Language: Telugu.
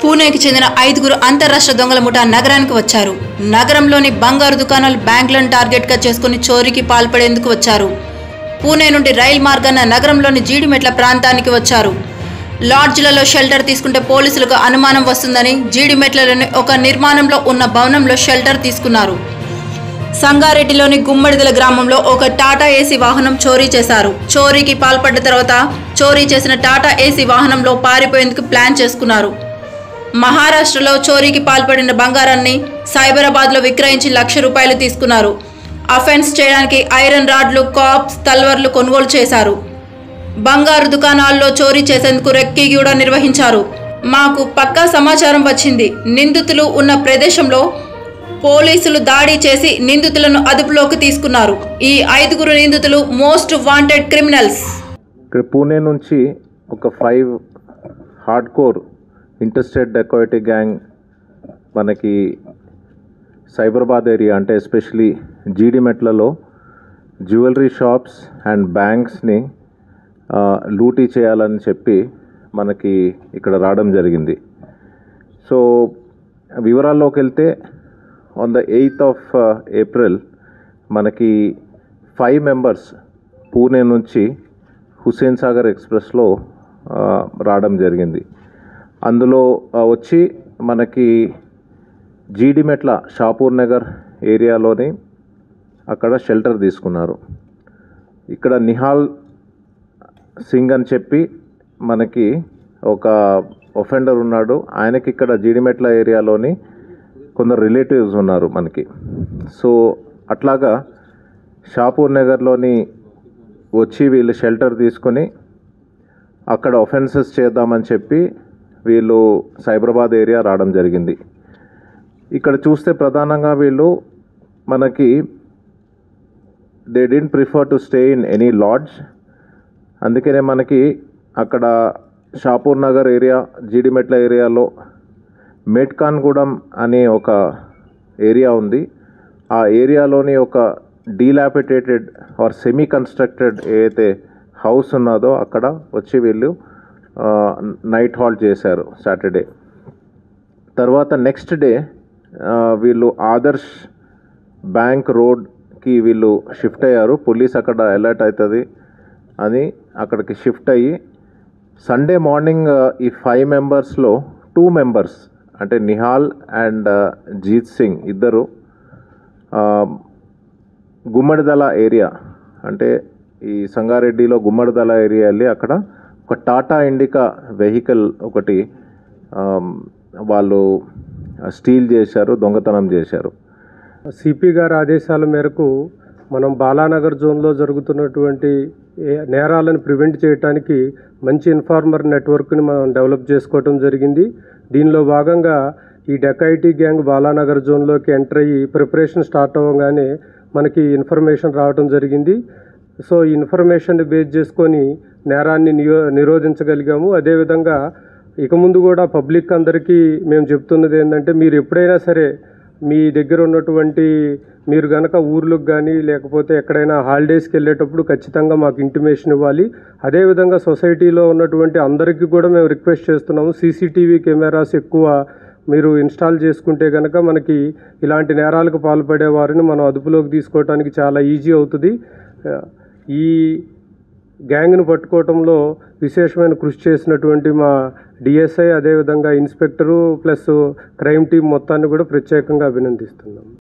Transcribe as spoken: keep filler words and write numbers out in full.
పూణేకి చెందిన ఐదుగురు అంతర్రాష్ట్ర దొంగల ముఠా నగరానికి వచ్చారు. నగరంలోని బంగారు దుకాణాలు, బ్యాంకులను టార్గెట్గా చేసుకుని చోరీకి పాల్పడేందుకు వచ్చారు. పూణే నుండి రైలు మార్గాన నగరంలోని జీడిమెట్ల ప్రాంతానికి వచ్చారు. లాడ్జ్లలో షెల్టర్ తీసుకుంటే పోలీసులకు అనుమానం వస్తుందని జీడిమెట్లలోని ఒక నిర్మాణంలో ఉన్న భవనంలో షెల్టర్ తీసుకున్నారు. సంగారెడ్డిలోని గుమ్మడిదల గ్రామంలో ఒక టాటా ఏసీ వాహనం చోరీ చేశారు. చోరీకి పాల్పడ్డ తర్వాత చోరీ చేసిన టాటా ఏసీ వాహనంలో పారిపోయేందుకు ప్లాన్ చేసుకున్నారు. మహారాష్ట్రలో చోరీకి పాల్పడిన బంగారాన్ని సైబరాబాద్లో విక్రయించి లక్ష రూపాయలు తీసుకున్నారు. అఫెన్స్ చేయడానికి ఐరన్ రాడ్లు, కాప్స్, తల్వర్లు కొనుగోలు చేశారు. బంగారు దుకాణాల్లో చోరీ చేసేందుకు రెక్కీ కూడా నిర్వహించారు. మాకు పక్కా సమాచారం వచ్చింది. నిందితులు ఉన్న ప్రదేశంలో పోలీసులు దాడి చేసి నిందితులను అదుపులోకి తీసుకున్నారు. ఈ ఐదుగురు నిందితులు మోస్ట్ వాంటెడ్ క్రిమినల్స్. ఇక్కడ పూణే నుంచి ఒక five hardcore interstate dacoity gang మనకి సైబరాబాద్ ఏరియా, అంటే ఎస్పెషలీ జీడిమెట్లలో జ్యువెలరీ షాప్స్ అండ్ బ్యాంక్స్ని లూటీ చేయాలని చెప్పి మనకి ఇక్కడ రావడం జరిగింది. సో వివరాల్లోకి వెళ్తే on the eighth of April మనకి ఫైవ్ మెంబర్స్ పూణే నుంచి హుస్సేన్ సాగర్ ఎక్స్ప్రెస్లో రావడం జరిగింది. అందులో వచ్చి మనకి జీడిమెట్ల షాపూర్ నగర్ ఏరియాలోని అక్కడ షెల్టర్ తీసుకున్నారు. ఇక్కడ నిహాల్ సింగ్ అని చెప్పి మనకి ఒక ఒఫెండర్ ఉన్నాడు. ఆయనకి ఇక్కడ జీడిమెట్ల ఏరియాలోని కొందరు రిలేటివ్స్ ఉన్నారు మనకి. సో అట్లాగా షాపూర్ నగర్లోని వచ్చి వీళ్ళు షెల్టర్ తీసుకొని అక్కడ ఒఫెన్సెస్ చేద్దామని చెప్పి వీళ్ళు సైబరాబాద్ ఏరియా రావడం జరిగింది. ఇక్కడ చూస్తే ప్రధానంగా వీళ్ళు మనకి they didn't prefer to stay in any lodge. అందుకనే మనకి అక్కడ షాపూర్ నగర్ ఏరియా, జీడిమెట్ల ఏరియాలో మేట్కాన్గూడెం అనే ఒక ఏరియా ఉంది. ఆ ఏరియాలోని ఒక డీలాపిటేటెడ్ ఆర్ సెమీ కన్స్ట్రక్టెడ్ ఏదైతే హౌస్ ఉన్నదో అక్కడ వచ్చి వీళ్ళు నైట్ హాల్ట్ చేశారు సాటర్డే. తర్వాత నెక్స్ట్ డే వీళ్ళు ఆదర్శ్ బ్యాంక్ రోడ్కి వీళ్ళు షిఫ్ట్ అయ్యారు. పోలీస్ అక్కడ అలర్ట్ అవుతుంది అని అక్కడికి షిఫ్ట్ అయ్యి సండే మార్నింగ్ ఈ ఫైవ్ మెంబర్స్లో టూ మెంబర్స్ అంటే నిహాల్ అండ్ జీత్ సింగ్ ఇద్దరు గుమ్మడిదల ఏరియా, అంటే ఈ సంగారెడ్డిలో గుమ్మడిదల ఏరియా వెళ్ళి అక్కడ ఒక టాటా ఇండికా వెహికల్ ఒకటి వాళ్ళు స్టీల్ చేశారు, దొంగతనం చేశారు. సిపి గారి ఆదేశాల మేరకు మనం బాలానగర్ జోన్లో జరుగుతున్నటువంటి నేరాలను ప్రివెంట్ చేయడానికి మంచి ఇన్ఫార్మర్ నెట్వర్క్ని మనం డెవలప్ చేసుకోవటం జరిగింది. దీనిలో భాగంగా ఈ డెకాయిటీ గ్యాంగ్ బాలానగర్ జోన్లోకి ఎంటర్ అయ్యి ప్రిపరేషన్ స్టార్ట్ అవ్వగానే మనకి ఇన్ఫర్మేషన్ రావడం జరిగింది. సో ఈ ఇన్ఫర్మేషన్ బేస్ చేసుకొని నేరాన్ని నియో నిరోధించగలిగాము. అదేవిధంగా ఇక ముందు కూడా పబ్లిక్ అందరికీ మేము చెప్తున్నది ఏంటంటే, మీరు ఎప్పుడైనా సరే మీ దగ్గర ఉన్నటువంటి మీరు కనుక ఊర్లకు కానీ లేకపోతే ఎక్కడైనా హాలిడేస్కి వెళ్ళేటప్పుడు ఖచ్చితంగా మాకు ఇంటిమేషన్ ఇవ్వాలి. అదేవిధంగా సొసైటీలో ఉన్నటువంటి అందరికీ కూడా మేము రిక్వెస్ట్ చేస్తున్నాము, సీసీటీవీ కెమెరాస్ ఎక్కువ మీరు ఇన్స్టాల్ చేసుకుంటే కనుక మనకి ఇలాంటి నేరాలకు పాల్పడే వారిని మనం అదుపులోకి తీసుకోవడానికి చాలా ఈజీ అవుతుంది. ఈ గ్యాంగ్ను పట్టుకోవటంలో విశేషమైన కృషి చేసినటువంటి మా డిఎస్ఐ, అదేవిధంగా ఇన్స్పెక్టరు ప్లస్ క్రైమ్ టీం మొత్తాన్ని కూడా ప్రత్యేకంగా అభినందిస్తున్నాం.